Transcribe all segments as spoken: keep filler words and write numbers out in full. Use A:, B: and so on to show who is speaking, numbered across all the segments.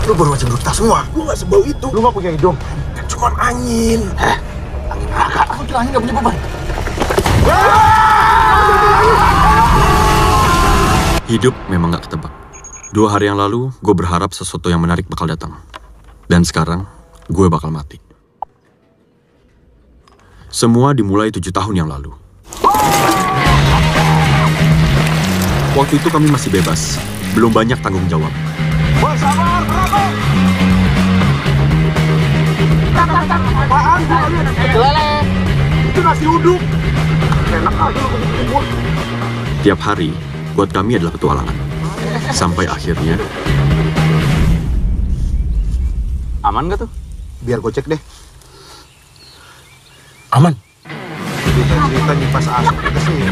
A: Lu baru aja kita semua.
B: Gua nggak sebau itu.
A: Lu nggak punya hidung?
B: Kan cuma angin.
A: Heh, angin neraka. Aku kira angin nggak punya beban.
C: Hidup memang gak ketebak. Dua hari yang lalu, gue berharap sesuatu yang menarik bakal datang. Dan sekarang, gue bakal mati. Semua dimulai tujuh tahun yang lalu. Waktu itu kami masih bebas, belum banyak tanggung jawab.
B: Sabar, berapa? Apaan sih kalian?
A: Lele.
B: Itu nasi uduk. Enak aja lu kumpul-kumpul.
C: Tiap hari, buat kami adalah petualangan. Sampai akhirnya...
A: Aman gak tuh? Biar gue cek deh.
B: Aman. Cerita-cerita nih pas asap ke sini.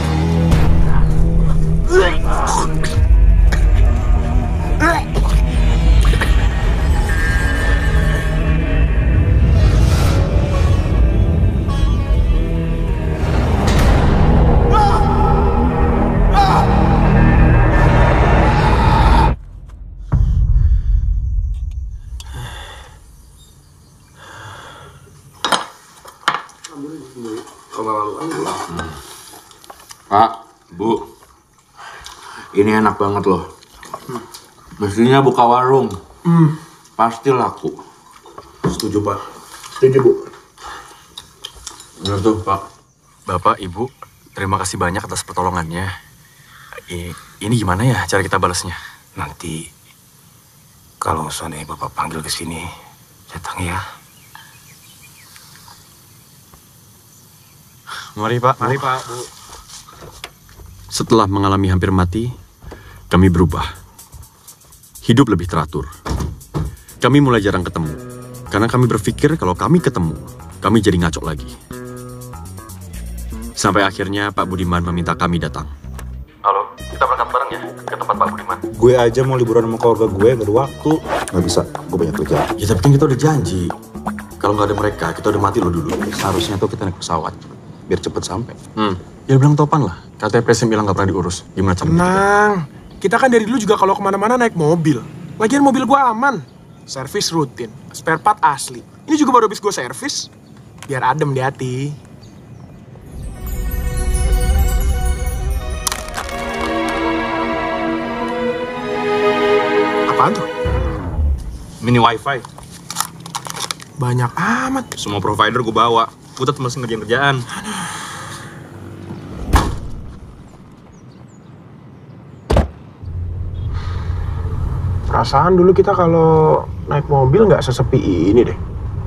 D: Pak, Bu, ini enak banget loh. Mestinya buka warung,
B: Hmm.
D: pasti laku.
B: Setuju, Pak. Setuju, Bu.
C: Benar tuh, Pak. Bapak, Ibu, terima kasih banyak atas pertolongannya. I, ini gimana ya cara kita balasnya?
E: Nanti kalau seandainya Bapak panggil ke sini, datang ya.
C: Mari, Pak.
E: Mari Pak, Bu.
C: Setelah mengalami hampir mati, kami berubah. Hidup lebih teratur. Kami mulai jarang ketemu. Karena kami berpikir kalau kami ketemu, kami jadi ngaco lagi. Sampai akhirnya Pak Budiman meminta kami datang. Halo, kita berangkat bareng ya ke tempat Pak Budiman.
B: Gue aja mau liburan sama keluarga gue, gak ada waktu. Gak bisa, gue banyak kerja.
C: Ya tapi kan kita udah janji. Kalau nggak ada mereka, kita udah mati lo dulu.
A: Seharusnya tuh kita naik pesawat. Biar cepet sampai.
C: Hmm. Ya bilang topan lah. K T P S M bilang nggak pernah diurus. Gimana cara
B: Tenang. Kita kan dari dulu juga kalau kemana-mana naik mobil. Lagian mobil gue aman. Servis rutin. Spare part asli. Ini juga baru habis gue servis. Biar adem di hati. Apaan tuh?
D: Mini wifi,
B: Banyak amat.
D: semua provider gue bawa. Gue tetap masih ngerjain kerjaan.
B: Perasaan dulu kita kalau naik mobil nggak sesepi ini deh.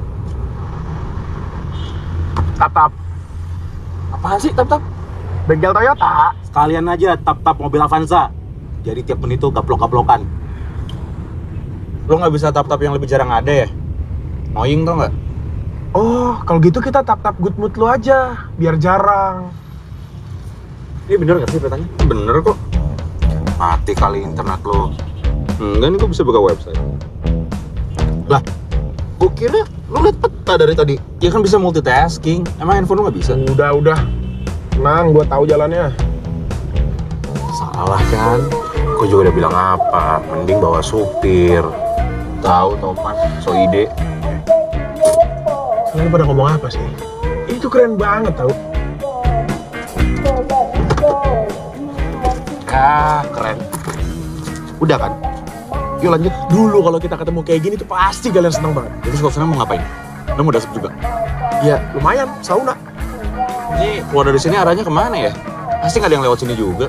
B: Tap-tap.
A: Apaan sih, tap-tap?
B: Bengkel Toyota.
E: Sekalian aja tap-tap mobil Avanza. Jadi tiap menit tuh gaplok-gaplokan.
D: Lo nggak bisa tap-tap yang lebih jarang ada ya? Annoying tau nggak?
B: Oh, kalau gitu kita tap-tap good mood lo aja. Biar jarang.
D: Ini bener nggak sih petanya? Bener kok.
A: Mati kali internet lo.
D: Enggak, nih gue bisa buka website.
A: Lah, gue kira lo liat peta dari tadi.
D: Ya kan bisa multitasking. Emang handphone lo nggak bisa?
B: Udah, udah. Tenang, gue tahu jalannya.
A: Salah kan? Gue juga udah bilang apa. Mending bawa supir. Tahu topan, so ide.
B: Kalian pada ngomong apa sih? Itu keren banget tau.
A: Ah, keren. Udah kan? Yuk lanjut.
B: Dulu kalau kita ketemu kayak gini tuh pasti kalian seneng banget.
C: Terus kalau sekarang mau ngapain? Lo mau dasar juga?
B: Ya, lumayan, sauna.
D: Ini keluar dari sini arahnya kemana ya? Pasti nggak ada yang lewat sini juga.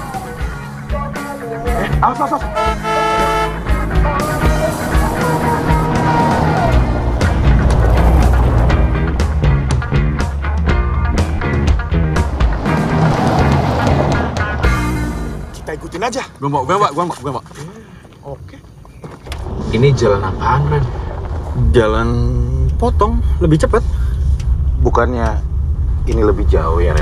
B: Eh, awas, awas, awas. Kita ikutin aja.
C: Gue mau, gue mau, gue mau, gue mau.
B: Oke.
A: Ini jalan apaan, men?
C: Jalan potong, lebih cepat.
A: Bukannya ini lebih jauh ya, Red?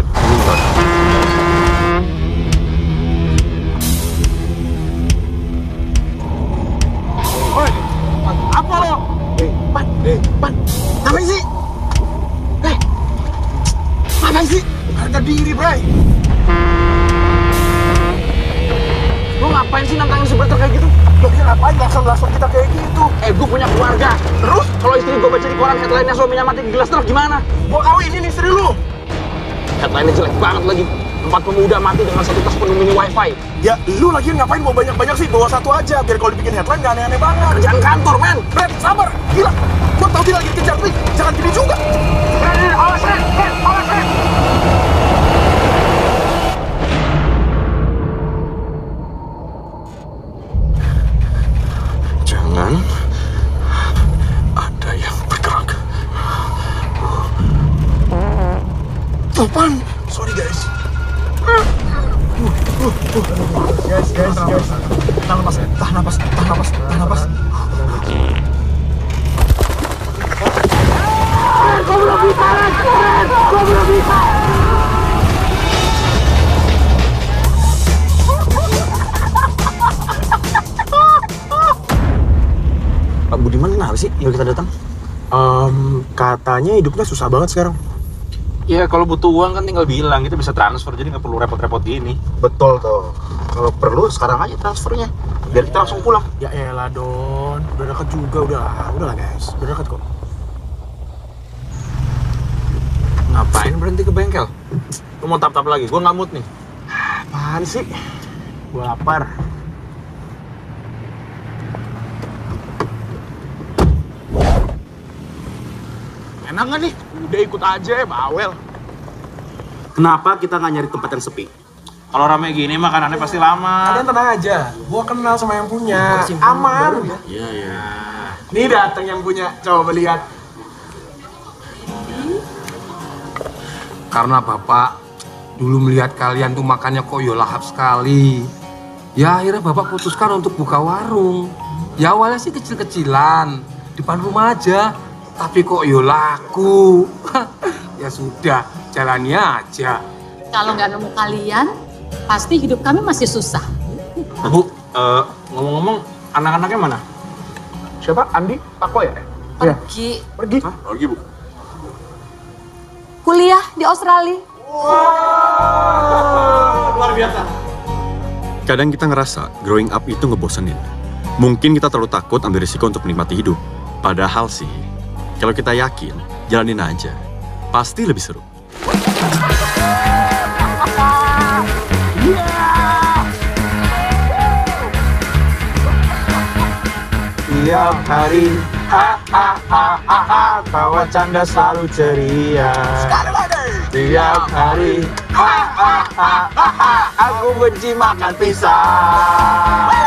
B: Woi, apa lo? Eh, Pan, eh, Pan. Ngapain sih? Eh, ngapain sih? Harga diri, Bray.
A: Lo ngapain sih nantangin supporter kayak gitu?
B: Lo kira ngapain lakson-lakson kita kayak gitu?
D: Eh, gue punya keluarga. Terus kalau istri gue baca di koran headline-nya suaminya mati di gelas truk gimana?
B: Gua kawinin istri lu.
D: Headline-nya jelek banget lagi. Empat pemuda mati dengan satu tas penuh mini wifi.
B: Ya, lu lagi ngapain bawa banyak-banyak sih? Bawa satu aja, biar kalau dibikin headline gak aneh-aneh banget.
D: Kerjaan kantor, men.
B: Ren, sabar. Gila. Gua tau dia lagi dikejar, nih. Jangan gini juga.
D: Ren, Ren, awas, Ren. Ren, awas, Ren.
C: Jangan ada yang bergerak.
B: Topan. Sorry, guys. Guys, guys, guys. Tahan napas, tahan napas, tahan napas, tahan napas.
D: Gue belum bisa, Ren. Gue belum bisa.
A: Pak Budiman kenapa sih yang kita datang?
B: Um, katanya hidupnya susah banget sekarang.
D: Ya, kalau butuh uang kan tinggal bilang. Kita bisa transfer, jadi nggak perlu repot-repot gini.
A: Betul tuh. Kalau perlu sekarang aja transfernya. Biar kita langsung pulang.
B: Ya elah, Don. Udah dekat juga, udah lah. Udah lah, guys. Udah dekat kok.
D: Ngapain berhenti ke bengkel? Lu mau tap-tap lagi? Gue nggak mood nih.
B: Apaan sih? Gua lapar. Enak nggak nih? Udah ikut aja, bawel.
A: Kenapa kita nggak nyari tempat yang sepi?
D: Kalau rame gini makanannya pasti lama.
B: Kalian tenang aja. Gua kenal sama yang punya. Aman.
C: Iya, iya.
B: Nih datang yang punya. Coba lihat.
F: Karena Bapak dulu melihat kalian tuh makannya kok ya lahap sekali. Ya akhirnya Bapak putuskan untuk buka warung. Ya awalnya sih kecil-kecilan, depan rumah aja. Tapi kok ya laku. Ya sudah, jalani aja.
G: Kalau nggak nemu kalian, pasti hidup kami masih susah.
D: Bu, eh, ngomong-ngomong, anak-anaknya mana?
B: Siapa? Andi? Ako ya?
G: Pergi
B: Pergi.
C: Pergi, Bu.
G: kuliah di Australia.
D: Luar biasa.
C: Kadang kita ngerasa growing up itu ngebosenin. Mungkin kita terlalu takut ambil risiko untuk menikmati hidup. Padahal sih, kalau kita yakin, jalanin aja. Pasti lebih seru.
D: Tiap hari, ha ha ha ha ha, tawa canda selalu ceria.
B: Sekali lagi.
D: Tiap hari, ha ha ha ha ha, aku benci makan pisang.